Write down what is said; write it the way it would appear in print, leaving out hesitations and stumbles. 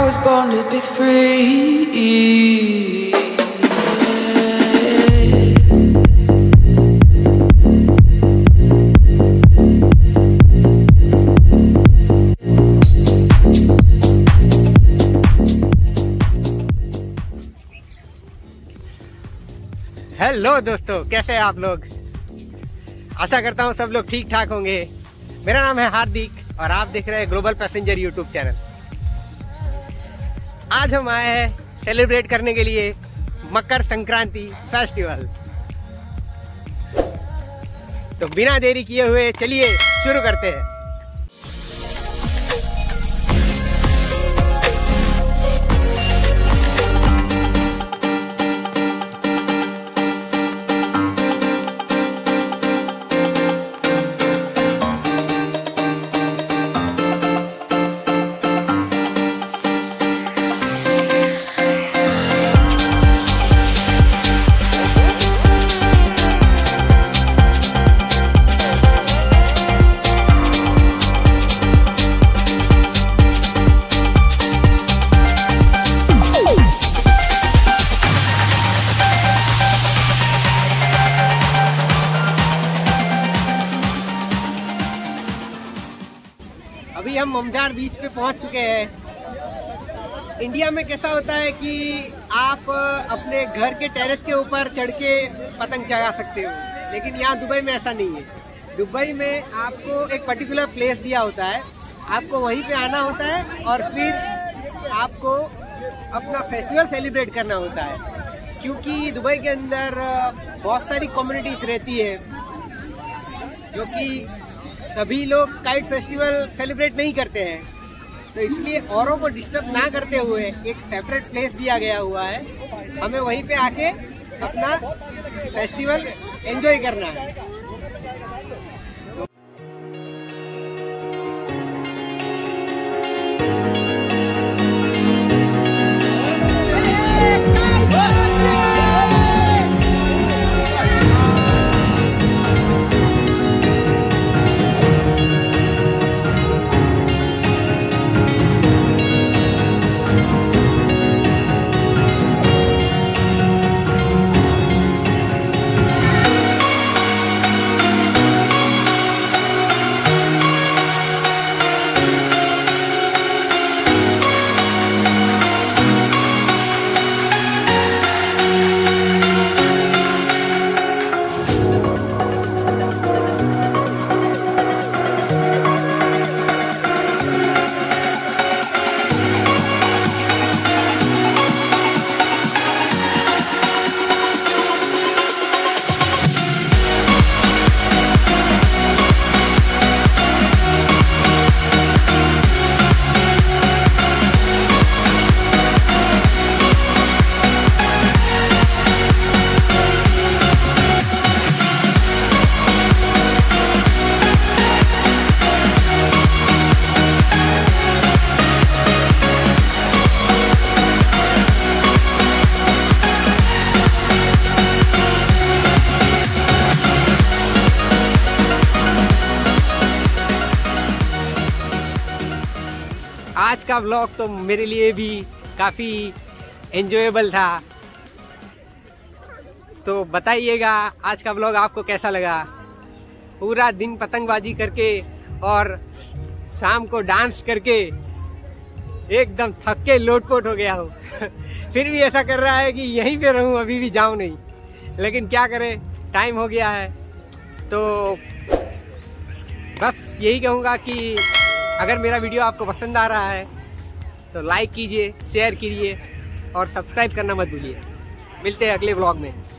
was born to be free. Hello दोस्तों, कैसे हैं आप लोग। आशा करता हूँ सब लोग ठीक ठाक होंगे। मेरा नाम है हार्दिक और आप देख रहे हैं ग्लोबल पैसेंजर यूट्यूब चैनल। आज हम आए हैं सेलिब्रेट करने के लिए मकर संक्रांति फेस्टिवल। तो बिना देरी किए हुए चलिए शुरू करते हैं। अभी हम ममदार बीच पे पहुंच चुके हैं। इंडिया में कैसा होता है कि आप अपने घर के टेरेस के ऊपर चढ़ के पतंग चढ़ा सकते हो, लेकिन यहाँ दुबई में ऐसा नहीं है। दुबई में आपको एक पर्टिकुलर प्लेस दिया होता है, आपको वहीं पे आना होता है और फिर आपको अपना फेस्टिवल सेलिब्रेट करना होता है। क्योंकि दुबई के अंदर बहुत सारी कम्युनिटीज रहती है, जो कि सभी लोग काइट फेस्टिवल सेलिब्रेट नहीं करते हैं, तो इसलिए औरों को डिस्टर्ब ना करते हुए एक सेपरेट प्लेस दिया गया हुआ है। हमें वहीं पे आके अपना फेस्टिवल एंजॉय करना है। आज का व्लॉग तो मेरे लिए भी काफ़ी एंजॉयबल था। तो बताइएगा आज का व्लॉग आपको कैसा लगा। पूरा दिन पतंगबाजी करके और शाम को डांस करके एकदम थक के लोटपोट हो गया हूँ। फिर भी ऐसा कर रहा है कि यहीं पे रहूँ, अभी भी जाऊँ नहीं, लेकिन क्या करें, टाइम हो गया है। तो बस यही कहूँगा कि अगर मेरा वीडियो आपको पसंद आ रहा है तो लाइक कीजिए, शेयर कीजिए और सब्सक्राइब करना मत भूलिए। मिलते हैं अगले व्लॉग में।